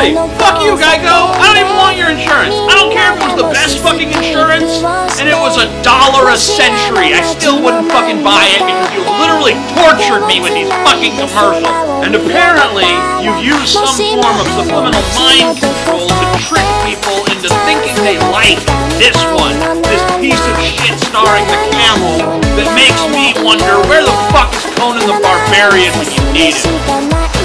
Exactly! Fuck you, Geico! I don't even want your insurance! I don't care if it was the best fucking insurance and it was $1 a century. I still wouldn't fucking buy it because you literally tortured me with these fucking commercials. And apparently, you've used some form of subliminal mind control to trick people into thinking they like this one. This piece of shit starring the camel that makes me wonder where the fuck is Conan the Barbarian when you need him?